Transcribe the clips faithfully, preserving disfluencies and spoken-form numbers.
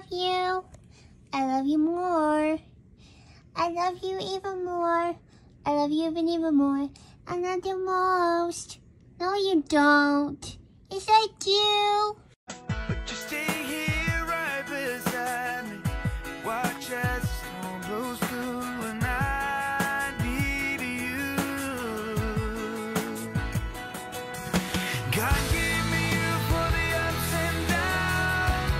love you. I love you more. I love you even more. I love you even even more. I love you most. No, you don't. Yes, I do. But you stay here right beside me. Watch as the storm blows through and I need you. God gave me you for the ups and downs.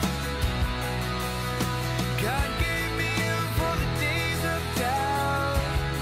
God gave me you for the days of doubt.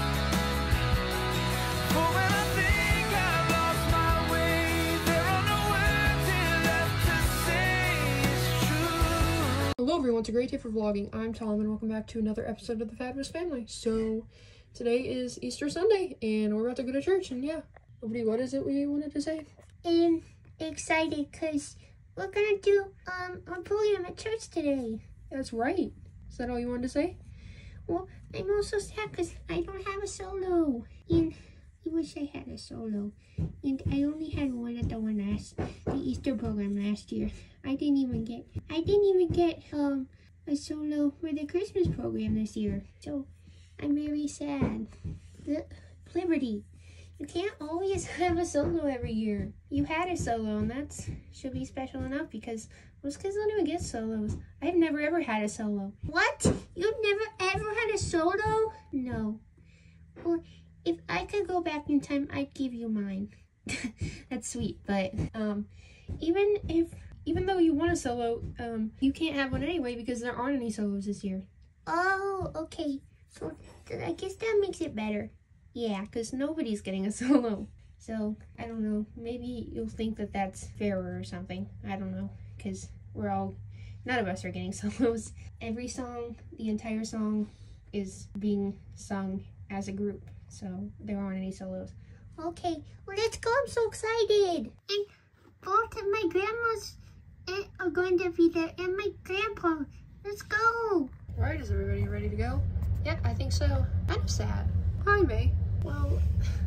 For when I think I've lost my way, there are no words here left to say it's true. Hello everyone, it's a great day for vlogging. I'm Tom and welcome back to another episode of the Fabulous Family. So today is Easter Sunday and we're about to go to church, and yeah. Nobody, what is it we wanted to say? I'm excited because we're gonna do um a program at church today. That's right. Is that all you wanted to say? Well, I'm also sad because I don't have a solo, and I wish I had a solo. And I only had one at the one last, the Easter program last year. I didn't even get, I didn't even get um a solo for the Christmas program this year. So I'm very sad. The Liberty, you can't always have a solo every year. You had a solo, and that should be special enough because most kids don't even get solos. I've never ever had a solo. What? You've never ever had a solo? No. Well, if I could go back in time, I'd give you mine. That's sweet, but um, even if, even though you want a solo, um, you can't have one anyway because there aren't any solos this year. Oh, okay. So I guess that makes it better. Yeah, because nobody's getting a solo. So, I don't know. Maybe you'll think that that's fairer or something. I don't know. Because we're all, none of us are getting solos. Every song, the entire song, is being sung as a group. So, there aren't any solos. Okay, well, let's go. I'm so excited. And both of my grandmas are going to be there, and my grandpa. Let's go. Alright, is everybody ready to go? Yep, I think so. I'm sad. Hi, May. Well,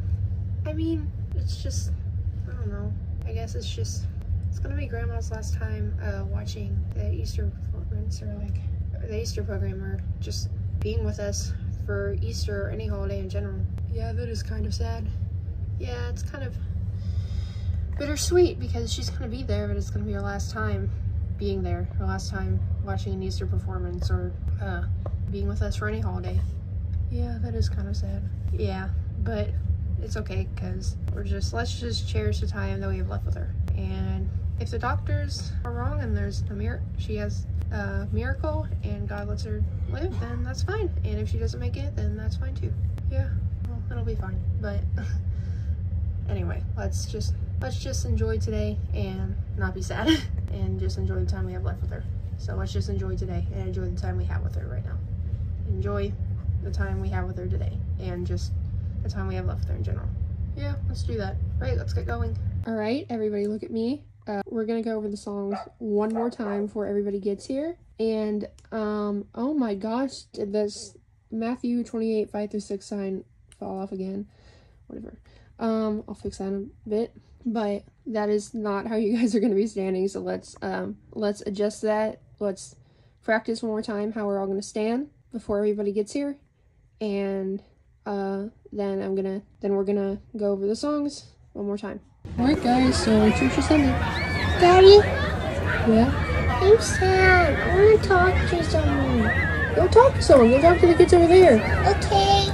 I mean, it's just, I don't know. I guess it's just, it's gonna be Grandma's last time uh, watching the Easter performance, or like, the Easter program, or just being with us for Easter or any holiday in general. Yeah, that is kind of sad. Yeah, it's kind of bittersweet because she's gonna be there, but it's gonna be her last time being there, her last time watching an Easter performance, or uh, being with us for any holiday. Yeah, that is kind of sad. Yeah, but it's okay because we're just, let's just cherish the time that we have left with her. And if the doctors are wrong and there's a mir she has a miracle and God lets her live, then that's fine. And if she doesn't make it, then that's fine too. Yeah, well, it'll be fine. But anyway, let's just, let's just enjoy today and not be sad and just enjoy the time we have left with her. So let's just enjoy today and enjoy the time we have with her right now. Enjoy the time we have with her today and just the time we have left with her in general. Yeah, let's do that. Right, let's get going. All right, everybody look at me. Uh, we're gonna go over the songs one more time before everybody gets here. And um, oh my gosh, did this Matthew twenty-eight, five through six sign fall off again? Whatever. Um, I'll fix that in a bit. But that is not how you guys are gonna be standing. So let's um, let's adjust that. Let's practice one more time how we're all gonna stand before everybody gets here. And uh, then I'm gonna, then we're gonna go over the songs one more time. All right, guys. So church is Sunday. Daddy? Yeah. I'm sad. I want to talk to someone. Go talk to someone. Go talk to the kids over there. Okay.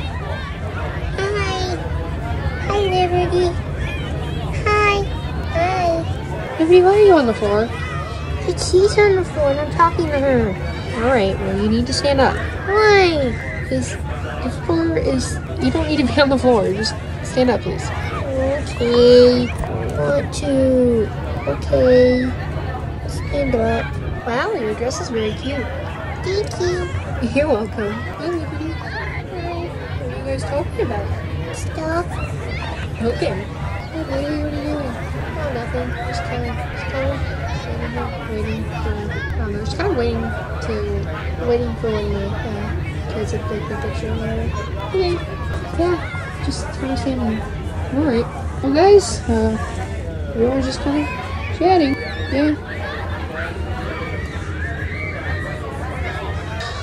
Hi. Hi, Liberty. Hi. Hi. Liberty, why are you on the floor? She's on the floor and I'm talking to her. All right. Well, you need to stand up. Why? Because the floor is, you don't need to be on the floor. Just stand up, please. Okay. Want to. Okay. Stand up. Wow, your dress is very cute. Thank you. You're welcome. Hi, Liberty. Hi. What are you guys talking about? Stuff. Okay. Hey, baby, what are you doing? Oh, nothing. Just kind of, just kind of standing here waiting for, I don't know, just kind of waiting to, waiting for when the uh, kids have take their picture or whatever. Okay. Yeah, just kind of standing here. Alright. Well, guys, uh, everyone's just kind of chatting. Yeah.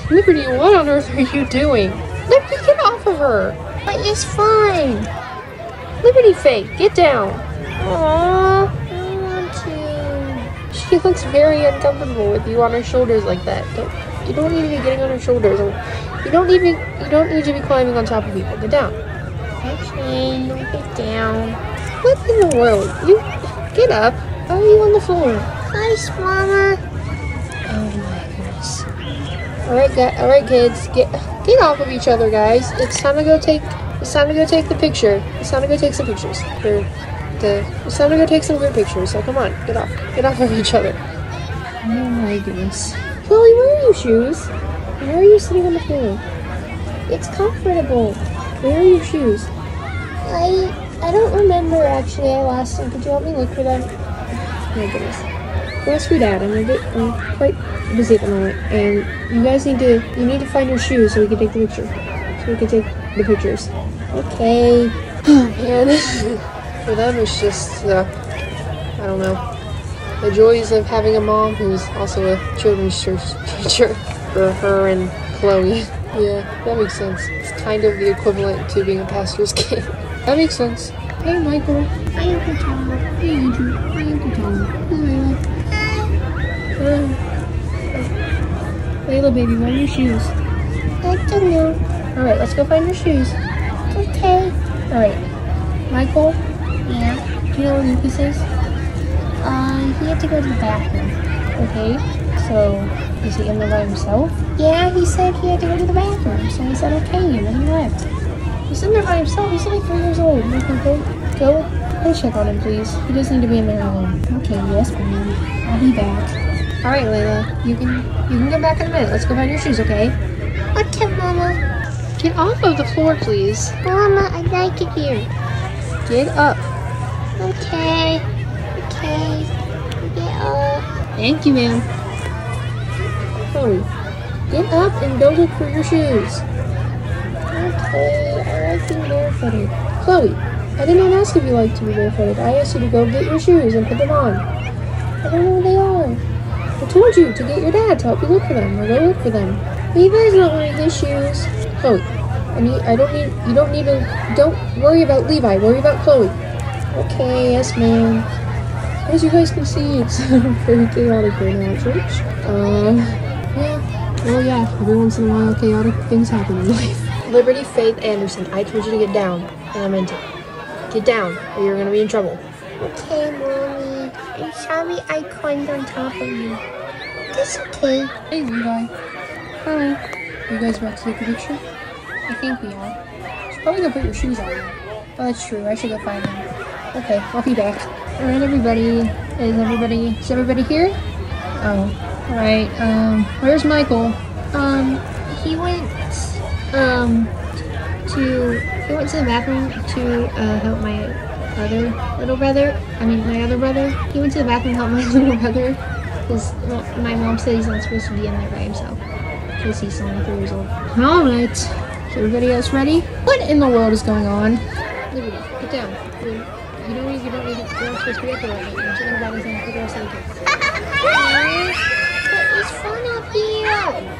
Liberty, what on earth are you doing? Liberty, get off of her. But it's fine. Liberty Faith, get down. Aww, I want to. She looks very uncomfortable with you on her shoulders like that. Don't, you don't need to be getting on her shoulders. You don't need to, you don't need to be climbing on top of people. Get down. Okay, don't get down. What in the world? You get up. Why are you on the floor? Nice, Mama. Oh my goodness. Alright, guys. Alright, kids. Get get off of each other, guys. It's time to go take. It's time to go take the picture. It's time to go take some pictures. For the. It's time to go take some good pictures. So come on, get off. Get off of each other. Oh my goodness. Chloe, where are your shoes? Why are you sitting on the floor? It's comfortable. Where are your shoes? I I don't remember actually. I lost them. Could you help me look for them? Oh my goodness. Well, ask your dad. I'm a bit. I'm quite busy at the moment, and you guys need to. You need to find your shoes so we can take the picture. So we can take the pictures. Okay. Oh man. For them, it's just. Uh, I don't know. The joys of having a mom who's also a children's church teacher for her and Chloe. Yeah, that makes sense. It's kind of the equivalent to being a pastor's kid. That makes sense. Hey, Michael. Hi, Uncle Tom. Hey, Andrew. Hi, Uncle Tom. Hey, Layla. Hi. Layla, baby, where are your shoes? I don't know. Alright, let's go find your shoes. Okay. Alright. Michael, Yeah. do you know where Lucas is? Uh, he had to go to the bathroom. Okay. So, is he in there by himself? Yeah, he said he had to go to the bathroom, so I said okay, and then he left. He's in there by himself. He's only three years old. Michael, go, go, go check on him, please. He doesn't need to be in there alone. Okay, yes, ma'am. I'll be back. All right, Layla, you can you can come back in a minute. Let's go find your shoes, okay? Okay, Mama. Get off of the floor, please. Mama, I like it here. Get up. Okay. Okay. Get up. Thank you, ma'am. Chloe, get up and go look for your shoes. Okay, I like being barefooted. Chloe, I did not ask if you like to be barefooted. I asked you to go get your shoes and put them on. I don't know where they are. I told you to get your dad to help you look for them, or go look for them. Levi's not wearing his shoes. Chloe, I need. I don't need. You don't need to. Don't worry about Levi. Worry about Chloe. Okay, yes, ma'am. As you guys can see, it's very chaotic right now at church. Uh, yeah. Well, yeah. Every once in a while, chaotic things happen in life. Liberty Faith Anderson, I told you to get down, and I meant it. Get down, or you're gonna be in trouble. Okay, Mommy. I'm sorry I climbed on top of you. That's okay. Hey, Levi. Hi. You guys about to take a picture? I think we are. You should probably go put your shoes on now. Oh, that's true. I should go find them. Okay, I'll be back. Alright, everybody. Is everybody, is everybody here? Oh, alright. Um, where's Michael? Um, he went, um, to, he went to the bathroom to, uh, help my other little brother. I mean, my other brother. He went to the bathroom to help my little brother. Because my mom said he's not supposed to be in there by himself. Because he's only three years old. Alright. Is everybody else ready? What in the world is going on? Liberty, get down. You you don't need, you don't need, you're not supposed to be up there right now. You're sitting about anything for the rest of the kids. But it's fun up here.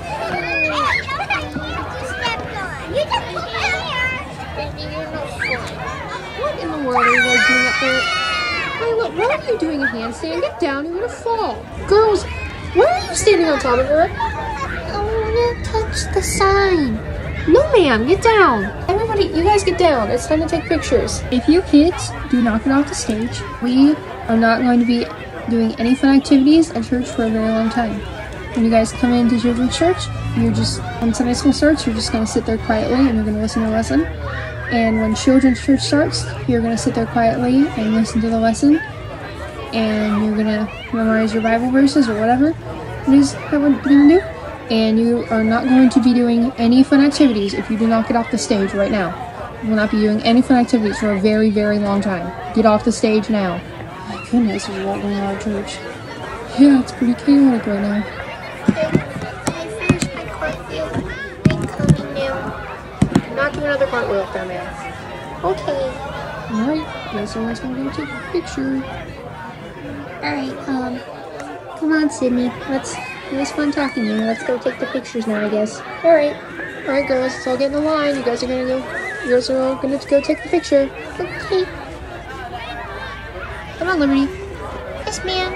What in the world are you guys doing up there? Hey, look, why are you doing a handstand? Get down, you're gonna fall. Girls, why are you standing on top of her? I want to touch the sign. No, ma'am, get down. Everybody, you guys get down. It's time to take pictures. If you kids do not get off the stage, we are not going to be doing any fun activities at church for a very long time. When you guys come into children's church, you're just, when Sunday school starts, you're just going to sit there quietly and you're going to listen to a lesson. And when children's church starts, you're going to sit there quietly and listen to the lesson. And you're going to memorize your Bible verses or whatever it is that we're going to do. And you are not going to be doing any fun activities if you do not get off the stage right now. You will not be doing any fun activities for a very, very long time. Get off the stage now. My goodness, there's a lot going on at church. Yeah, it's pretty chaotic right now. I finished my cartwheel. I'm coming now. Not do another cartwheel up there, man. Okay. Alright, guess everyone's gonna go take a picture. Alright, um, come on, Sydney. Let's It was fun talking to you. Let's go take the pictures now, I guess. Alright. Alright, girls. Let's all get in the line. You guys are gonna go... You guys are all gonna go take the picture. Okay. Come on, Liberty. Yes, ma'am.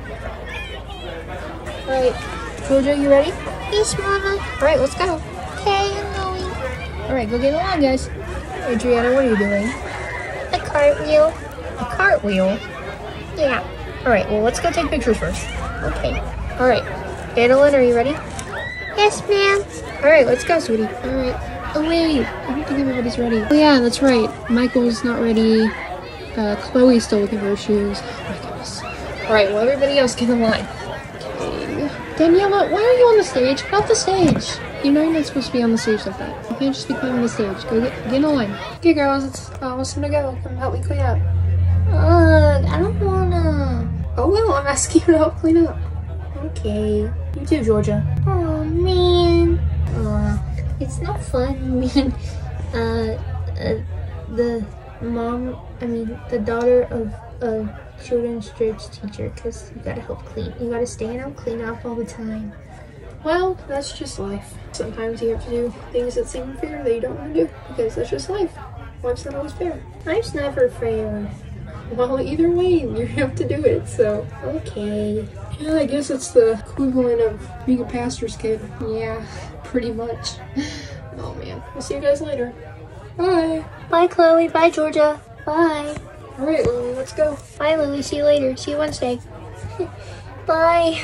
Alright. Georgia, you ready? Yes, Mama. Alright, let's go. Okay, I'm going. Alright, go get in the line, guys. Adriana, what are you doing? A cartwheel. A cartwheel? Yeah. Alright, well, let's go take pictures first. Okay. Alright. Annalyn, are you ready? Yes, ma'am. Alright, let's go, sweetie. Alright. Oh, wait. I don't think everybody's ready. Oh, yeah, that's right. Michael's not ready. Uh, Chloe's still looking for her shoes. Oh, my goodness. Alright, well, everybody else get in line. Okay. Daniela, why are you on the stage? Get off the stage. You know you're not supposed to be on the stage like that. You can't just be climbing the stage. Go get, get in line. Okay, girls, it's almost time to go. Come help me clean up. Ugh, I don't wanna. Oh, well, I'm asking you to help clean up. Okay. You too, Georgia. Oh, man. Uh, it's not fun. I mean, uh, uh, the mom, I mean, the daughter of a children's church teacher, because you gotta help clean. You gotta stand up, clean up all the time. Well, that's just life. Sometimes you have to do things that seem fair that you don't want to do, because that's just life. Life's not always fair. Life's never fair. Well, either way, you have to do it, so. Okay. Yeah, I guess it's the equivalent of being a pastor's kid. Yeah, pretty much. Oh man, we'll see you guys later. Bye. Bye, Chloe. Bye, Georgia. Bye. Alright, Lily, let's go. Bye, Lily. See you later. See you Wednesday. Bye.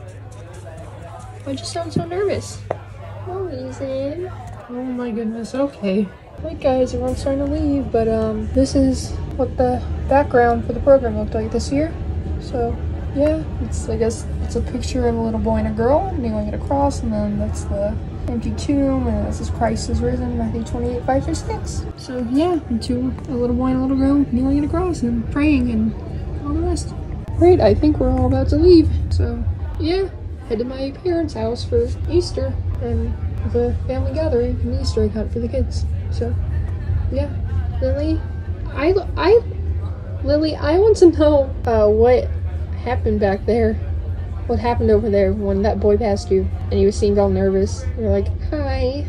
Why'd you sound so nervous? No reason. Oh my goodness, okay. Alright guys, everyone's starting to leave, but um, this is what the background for the program looked like this year. So, yeah, it's, I guess, it's a picture of a little boy and a girl kneeling at a cross, and then that's the empty tomb, and this is Christ is risen, Matthew twenty-eight, five through six. So, yeah, two, a little boy and a little girl kneeling at a cross and praying and all the rest. Great, I think we're all about to leave, so, yeah. Head to my parents' house for Easter and the family gathering and the Easter egg hunt for the kids. So, yeah. Lily, I, I, Lily, I want to know uh, what happened back there. What happened over there when that boy passed you and you seemed all nervous. You're like, hi.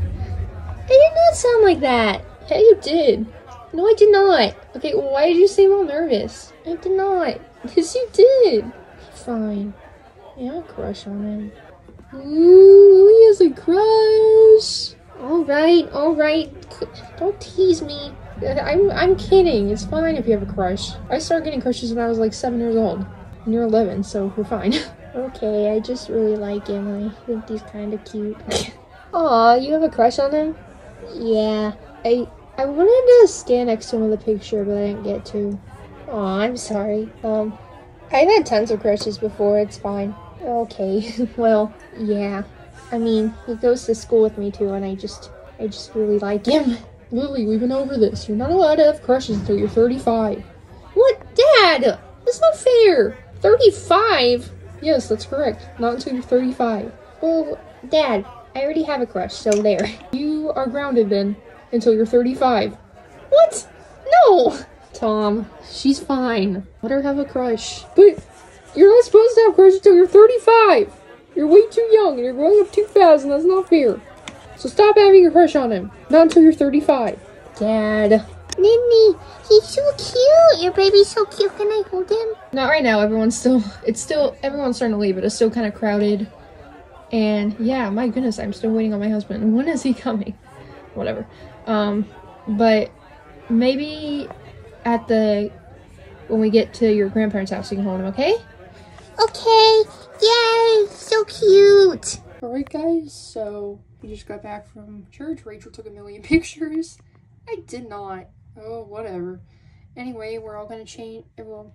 I did not sound like that. Yeah, you did. No, I did not. Okay, why did you seem all nervous? I did not. Yes, you did. Fine. Yeah, I'll crush on him. Ooh, he has a crush. Alright, alright. Don't tease me. I'm, I'm kidding. It's fine if you have a crush. I started getting crushes when I was like seven years old. And you're eleven, so we're fine. Okay, I just really like him. I think he's kind of cute. Aw, you have a crush on him? Yeah. I I wanted to stand next to him in the picture, but I didn't get to. Aw, I'm sorry. Um, I've had tons of crushes before. It's fine. Okay, well, yeah. I mean, he goes to school with me too, and I just, I just really like him. Lily, we've been over this. You're not allowed to have crushes until you're thirty-five. What? Dad! That's not fair! thirty-five? Yes, that's correct. Not until you're thirty-five. Well, Dad, I already have a crush, so there. You are grounded then, until you're thirty-five. What? No! Tom, she's fine. Let her have a crush. But you're not supposed to have crushes until you're thirty-five. You're way too young and you're growing up too fast, and that's not fair. So stop having a crush on him. Not until you're thirty-five. Dad. Mimi, he's so cute. Your baby's so cute. Can I hold him? Not right now. Everyone's still, it's still, everyone's starting to leave, but it's still kind of crowded. And yeah, my goodness, I'm still waiting on my husband. When is he coming? Whatever. Um, but maybe at the, when we get to your grandparents' house, you can hold him, okay? Okay. Yay, so cute. Alright guys, so we just got back from church. Rachel took a million pictures. I did not. Oh, whatever. Anyway, we're all gonna change, well,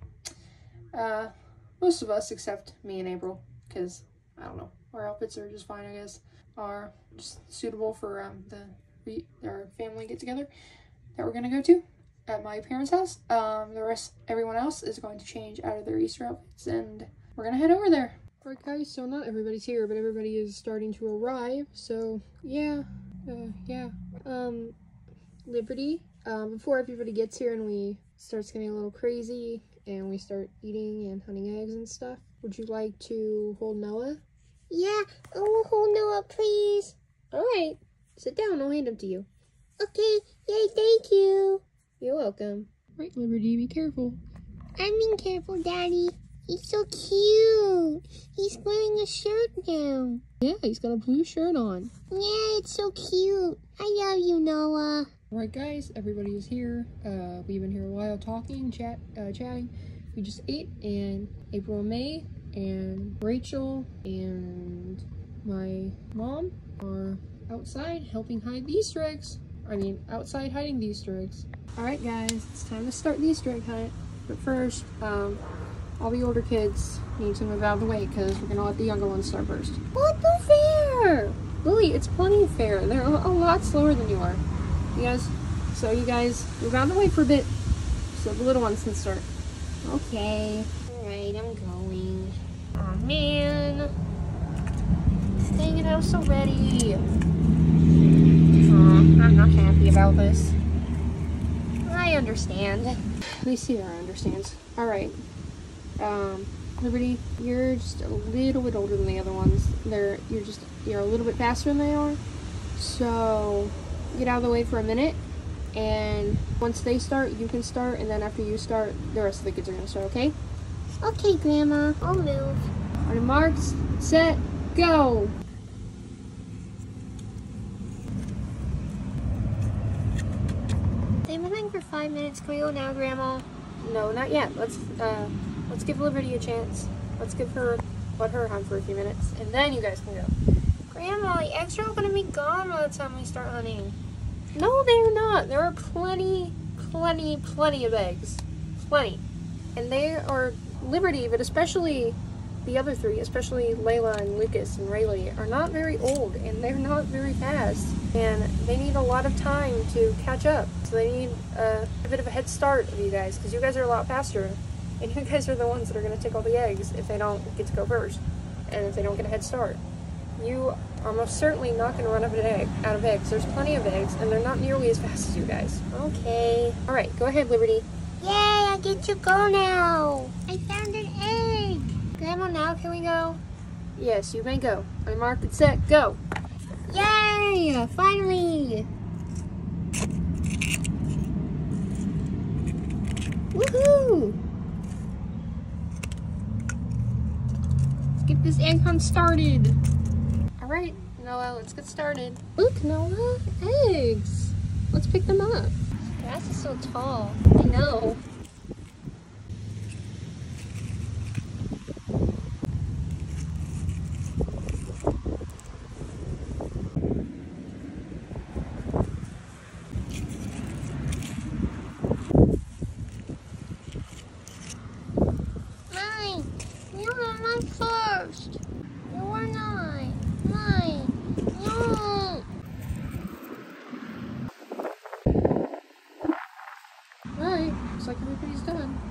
uh, most of us except me and April, because, I don't know, our outfits are just fine, I guess, are just suitable for um, the we, our family get-together that we're gonna go to at my parents' house. Um, the rest, everyone else is going to change out of their Easter outfits, and we're gonna head over there. Alright guys, so not everybody's here, but everybody is starting to arrive, so, yeah, uh, yeah, um, Liberty, um, before everybody gets here and we starts getting a little crazy and we start eating and hunting eggs and stuff, would you like to hold Noah? Yeah, I will hold Noah, please. All right, sit down. I'll hand him to you. Okay, yay, thank you. You're welcome. Right, Liberty, be careful. I'm being careful, Daddy. He's so cute. He's wearing a shirt now. Yeah, he's got a blue shirt on. Yeah, it's so cute. I love you, Noah. All right, guys, everybody is here. Uh, we've been here a while talking, chat, uh, chatting. We just ate, and April and May and Rachel and my mom are outside helping hide the Easter eggs. I mean, outside hiding the Easter eggs. All right, guys, it's time to start the Easter egg hunt. But first, um, all the older kids need to move out of the way because we're gonna let the younger ones start first. What the fair? Lily, it's plenty of fair. They're a lot slower than you are. You guys, so you guys move out of the way for a bit so the little ones can start. Okay. Alright, I'm going. Oh man. Dang it, I was so ready. Aw, I'm not happy about this. I understand. At least Sierra understands. Alright. Um, Liberty, you're just a little bit older than the other ones. They're you're just you're a little bit faster than they are. So get out of the way for a minute, and once they start, you can start, and then after you start, the rest of the kids are gonna start, okay? Okay, Grandma. I'll move. On your marks, set, go! They've been moving for five minutes. Can we go now, Grandma? No, not yet. Let's uh let's give Liberty a chance. Let's give her let her hunt for a few minutes, and then you guys can go. Grandma, the eggs are all gonna be gone by the time we start hunting. No, they're not. There are plenty, plenty, plenty of eggs. Plenty. And they are Liberty, but especially the other three, especially Layla and Lucas and Rayleigh, are not very old, and they're not very fast. And they need a lot of time to catch up. So they need uh, a bit of a head start of you guys, because you guys are a lot faster. And you guys are the ones that are going to take all the eggs if they don't get to go first. And if they don't get a head start. You are most certainly not going to run out of, egg, out of eggs. There's plenty of eggs, and they're not nearly as fast as you guys. Okay. All right, go ahead, Liberty. Yay, I get to go now. I found an egg. Grandma, now can we go? Yes, you may go. On your mark, get set, go. Yay, finally. Woohoo. Let's get this egg hunt started. All right, Noah, let's get started. Look, Noah, eggs. Let's pick them up. This grass is so tall. I know. Mine. You were mine first. You were not. Mine. No. Alright, looks like everybody's done.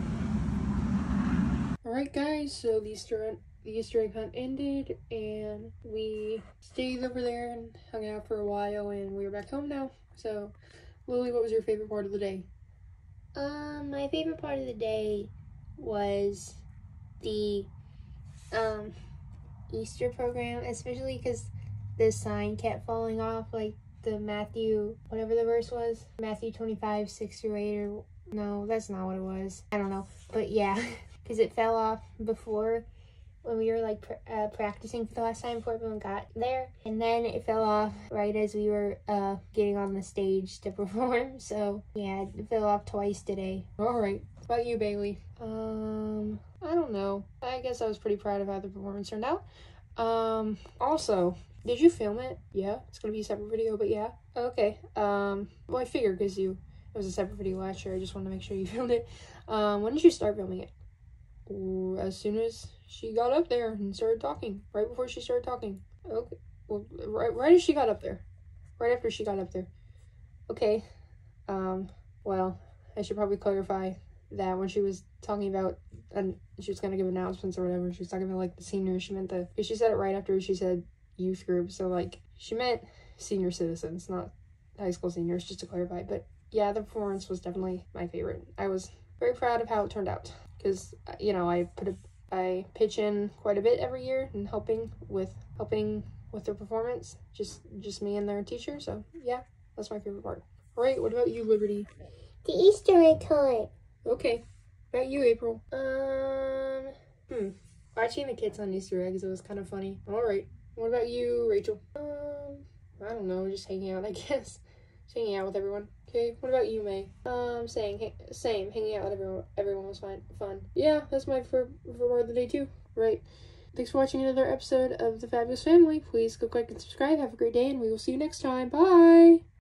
Alright guys, so the Easter, the Easter egg hunt ended, and we stayed over there and hung out for a while, and we were back home now. So, Lily, what was your favorite part of the day? Um, my favorite part of the day was the um Easter program, especially because the sign kept falling off, like the Matthew, whatever the verse was, Matthew twenty-five, six through eight, or no, that's not what it was. I don't know, but yeah, because it fell off before when we were like pr uh, practicing for the last time before everyone got there, and then it fell off right as we were uh getting on the stage to perform. So yeah, it fell off twice today. All right, what about you, Bailey? Um, I don't know. I guess I was pretty proud of how the performance turned out. Um, also, did you film it? Yeah, it's gonna be a separate video, but yeah. Okay. Um, well, I figured because you it was a separate video last year. I just wanted to make sure you filmed it. Um, when did you start filming it? Or as soon as she got up there and started talking, right before she started talking. Okay. Well, right, right as she got up there, right after she got up there. Okay. Um. Well, I should probably clarify that when she was talking about, and she was gonna give announcements or whatever, she was talking about like the seniors, she meant the, because she said it right after she said youth group, so like she meant senior citizens, not high school seniors, just to clarify. But yeah, the performance was definitely my favorite. I was very proud of how it turned out, because you know, I put a I pitch in quite a bit every year and helping with helping with their performance. Just just me and their teacher. So yeah, that's my favorite part. All right, what about you, Liberty? The Easter egg hunt. Okay, what about you, April? Um, hmm, watching the kids on Easter eggs, it was kind of funny. All right, what about you, Rachel? Um, I don't know, just hanging out, I guess. Just hanging out with everyone. Okay, what about you, May? Um, saying ha same, hanging out with everyone. Everyone was fine, fun. Yeah, that's my for for word of the day too. Right. Thanks for watching another episode of The Fabulous Family. Please click like and subscribe. Have a great day, and we will see you next time. Bye!